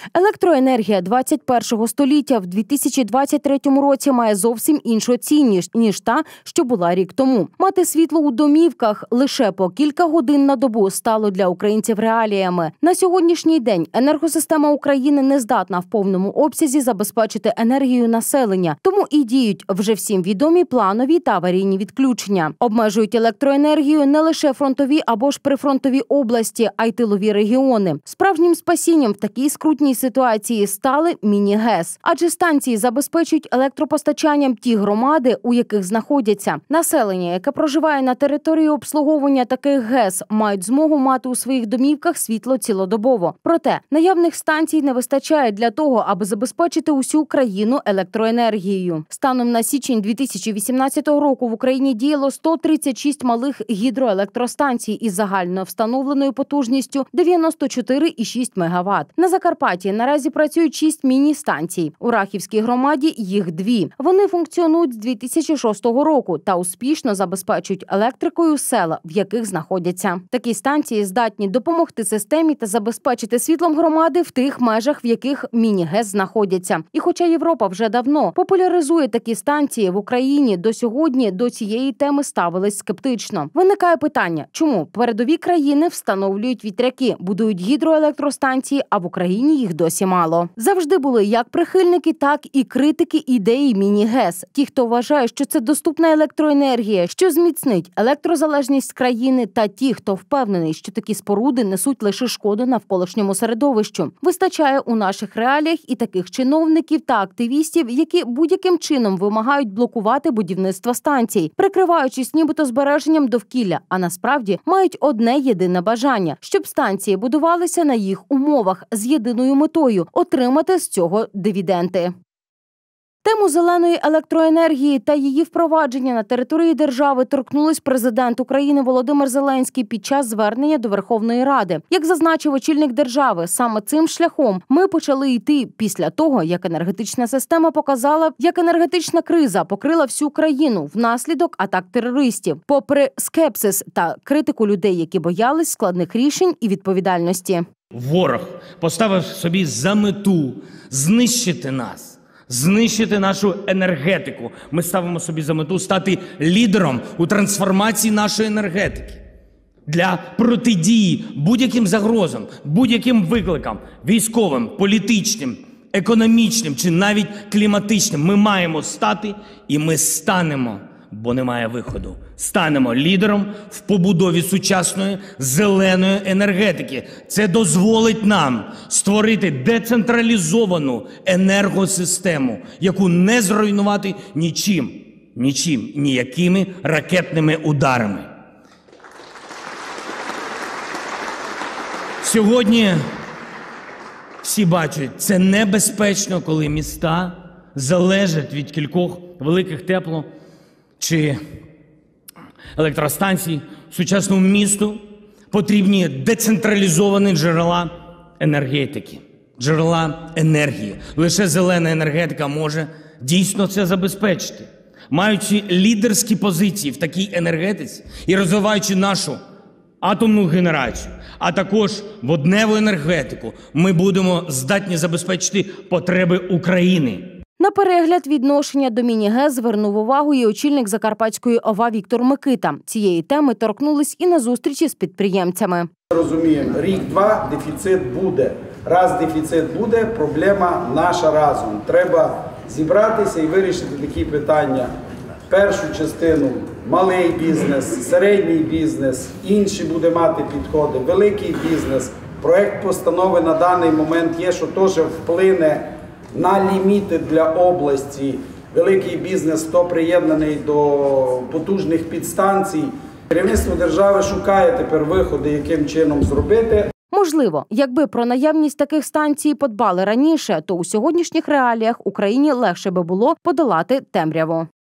Електроенергія 21-го століття в 2023 році має зовсім іншу цінність, ніж та, що була рік тому. Мати світло у домівках лише по кілька годин на добу стало для українців реаліями. На сьогоднішній день енергосистема України не здатна в повному обсязі забезпечити енергію населення, тому і діють вже всім відомі планові та аварійні відключення. Обмежують електроенергію не лише фронтові або ж прифронтові області, а й тилові регіони. Справжнім спасінням в такій скрутній ситуації стали міні-ГЕС. Адже станції забезпечують електропостачанням ті громади, у яких знаходяться. Населення, яке проживає на території обслуговування таких ГЕС, мають змогу мати у своїх домівках світло цілодобово. Проте, наявних станцій не вистачає для того, аби забезпечити усю країну електроенергією. Станом на січень 2018 року в Україні діяло 136 малих гідроелектростанцій із загальною встановленою потужністю 94,6 МВт. На Закарпатті наразі працюють 6 міні-станцій. У Рахівській громаді їх 2. Вони функціонують з 2006 року та успішно забезпечують електрикою села, в яких знаходяться. Такі станції здатні допомогти системі та забезпечити світлом громади в тих межах, в яких міні-ГЕС знаходяться. І хоча Європа вже давно популяризує такі станції, в Україні до сьогодні до цієї теми ставились скептично. Виникає питання, чому передові країни встановлюють вітряки, будують гідроелектростанції, а в Україні їх досі мало. Завжди були як прихильники, так і критики ідеї міні-ГЕС. Ті, хто вважає, що це доступна електроенергія, що зміцнить електрозалежність країни, та ті, хто впевнений, що такі споруди несуть лише шкоду навколишньому середовищу. Вистачає у наших реаліях і таких чиновників та активістів, які будь-яким чином вимагають блокувати будівництво станцій, прикриваючись нібито збереженням довкілля, а насправді мають одне єдине бажання – щоб станції будувалися на їх умовах з єдиною метою – отримати з цього дивіденди. Тему зеленої електроенергії та її впровадження на території держави торкнулись президент України Володимир Зеленський під час звернення до Верховної Ради. Як зазначив очільник держави, саме цим шляхом ми почали йти після того, як енергетична система показала, як енергетична криза покрила всю країну внаслідок атак терористів, попри скепсис та критику людей, які боялись складних рішень і відповідальності. Ворог поставив собі за мету знищити нас. Знищити нашу енергетику. Ми ставимо собі за мету стати лідером у трансформації нашої енергетики. Для протидії будь-яким загрозам, будь-яким викликам, військовим, політичним, економічним чи навіть кліматичним, ми маємо стати і ми станемо, бо немає виходу. Станемо лідером в побудові сучасної зеленої енергетики. Це дозволить нам створити децентралізовану енергосистему, яку не зруйнувати нічим, ніякими ракетними ударами. Сьогодні всі бачать, це небезпечно, коли міста залежать від кількох великих тепло- чи електростанцій. Сучасному місту потрібні децентралізовані джерела енергетики, джерела енергії. Лише зелена енергетика може дійсно це забезпечити. Маючи лідерські позиції в такій енергетиці і розвиваючи нашу атомну генерацію, а також водневу енергетику, ми будемо здатні забезпечити потреби України. На перегляд відношення до міні-ГЕС звернув увагу і очільник Закарпатської ОВА Віктор Микита. Цієї теми торкнулись і на зустрічі з підприємцями. Розуміємо, рік-два дефіцит буде. Раз дефіцит буде, проблема наша разом. Треба зібратися і вирішити такі питання. Першу частину – малий бізнес, середній бізнес, інші буде мати підходи, великий бізнес. Проект постанови на даний момент є, що теж вплине на ліміти для області. Великий бізнес, хто приєднаний до потужних підстанцій. Керівництво держави шукає тепер виходи, яким чином зробити. Можливо, якби про наявність таких станцій подбали раніше, то у сьогоднішніх реаліях Україні легше би було подолати темряву.